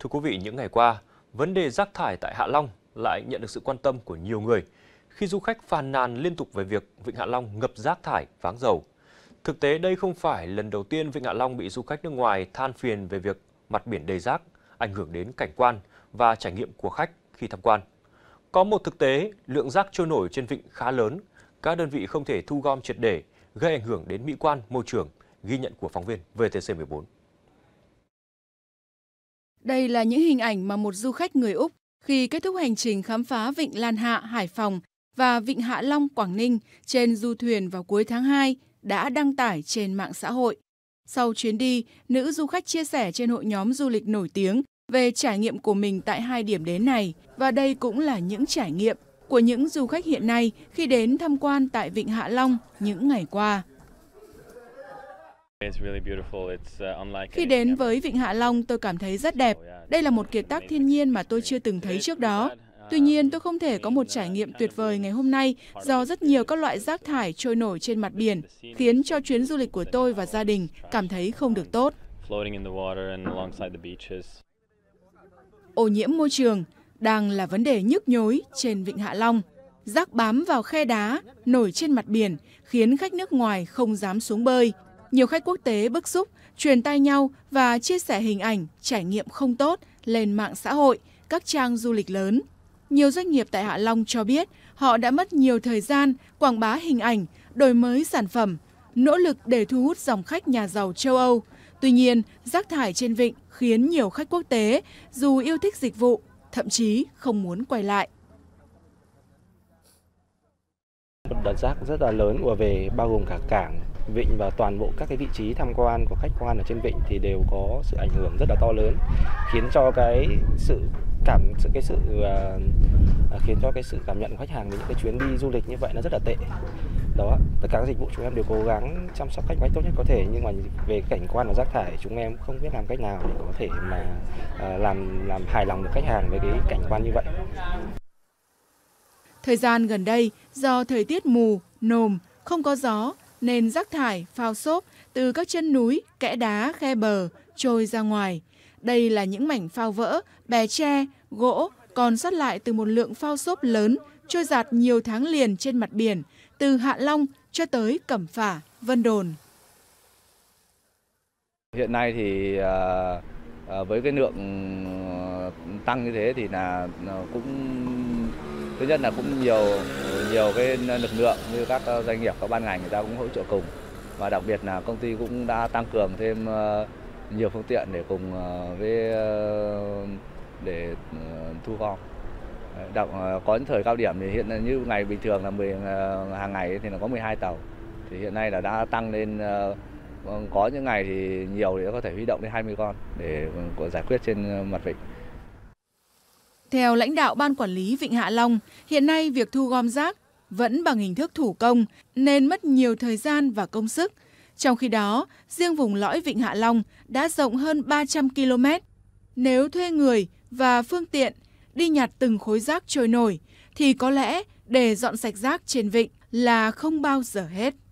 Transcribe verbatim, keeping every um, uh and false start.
Thưa quý vị, những ngày qua, vấn đề rác thải tại Hạ Long lại nhận được sự quan tâm của nhiều người khi du khách phàn nàn liên tục về việc Vịnh Hạ Long ngập rác thải, váng dầu. Thực tế, đây không phải lần đầu tiên Vịnh Hạ Long bị du khách nước ngoài than phiền về việc mặt biển đầy rác, ảnh hưởng đến cảnh quan và trải nghiệm của khách khi tham quan. Có một thực tế, lượng rác trôi nổi trên vịnh khá lớn, các đơn vị không thể thu gom triệt để, gây ảnh hưởng đến mỹ quan, môi trường, ghi nhận của phóng viên vê tê xê mười bốn. Đây là những hình ảnh mà một du khách người Úc khi kết thúc hành trình khám phá Vịnh Lan Hạ, Hải Phòng và Vịnh Hạ Long, Quảng Ninh trên du thuyền vào cuối tháng hai đã đăng tải trên mạng xã hội. Sau chuyến đi, nữ du khách chia sẻ trên hội nhóm du lịch nổi tiếng về trải nghiệm của mình tại hai điểm đến này. Và đây cũng là những trải nghiệm của những du khách hiện nay khi đến tham quan tại Vịnh Hạ Long những ngày qua. Khi đến với Vịnh Hạ Long, tôi cảm thấy rất đẹp. Đây là một kiệt tác thiên nhiên mà tôi chưa từng thấy trước đó. Tuy nhiên, tôi không thể có một trải nghiệm tuyệt vời ngày hôm nay do rất nhiều các loại rác thải trôi nổi trên mặt biển, khiến cho chuyến du lịch của tôi và gia đình cảm thấy không được tốt. Ô nhiễm môi trường đang là vấn đề nhức nhối trên Vịnh Hạ Long. Rác bám vào khe đá, nổi trên mặt biển, khiến khách nước ngoài không dám xuống bơi. Nhiều khách quốc tế bức xúc, truyền tai nhau và chia sẻ hình ảnh, trải nghiệm không tốt lên mạng xã hội, các trang du lịch lớn. Nhiều doanh nghiệp tại Hạ Long cho biết họ đã mất nhiều thời gian quảng bá hình ảnh, đổi mới sản phẩm, nỗ lực để thu hút dòng khách nhà giàu châu Âu. Tuy nhiên, rác thải trên vịnh khiến nhiều khách quốc tế, dù yêu thích dịch vụ, thậm chí không muốn quay lại. Một đợt rác rất là lớn ùa về, bao gồm cả cảng, vịnh và toàn bộ các cái vị trí tham quan của khách quan ở trên vịnh thì đều có sự ảnh hưởng rất là to lớn, khiến cho cái sự cảm sự cái sự uh, khiến cho cái sự cảm nhận của khách hàng về những cái chuyến đi du lịch như vậy nó rất là tệ. Đó, tất cả các dịch vụ chúng em đều cố gắng chăm sóc khách một cách tốt nhất có thể, nhưng mà về cảnh quan và rác thải chúng em không biết làm cách nào để có thể mà uh, làm làm hài lòng được khách hàng với cái cảnh quan như vậy. Thời gian gần đây, do thời tiết mù, nồm, không có gió, nên rác thải, phao xốp từ các chân núi, kẽ đá, khe bờ trôi ra ngoài. Đây là những mảnh phao vỡ, bè tre, gỗ còn sót lại từ một lượng phao xốp lớn trôi dạt nhiều tháng liền trên mặt biển, từ Hạ Long cho tới Cẩm Phả, Vân Đồn. Hiện nay thì với cái lượng tăng như thế thì là cũng thứ nhất là cũng nhiều nhiều cái lực lượng như các doanh nghiệp, các ban ngành người ta cũng hỗ trợ cùng, và đặc biệt là công ty cũng đã tăng cường thêm nhiều phương tiện để cùng với để thu gom. Đặc, có những thời cao điểm thì hiện như ngày bình thường là mười hàng ngày thì nó có mười hai tàu, thì hiện nay là đã tăng lên, có những ngày thì nhiều thì có thể huy động đến hai mươi con để giải quyết trên mặt vịnh. Theo lãnh đạo Ban Quản lý Vịnh Hạ Long, hiện nay việc thu gom rác vẫn bằng hình thức thủ công nên mất nhiều thời gian và công sức. Trong khi đó, riêng vùng lõi Vịnh Hạ Long đã rộng hơn ba trăm ki lô mét. Nếu thuê người và phương tiện đi nhặt từng khối rác trôi nổi, thì có lẽ để dọn sạch rác trên vịnh là không bao giờ hết.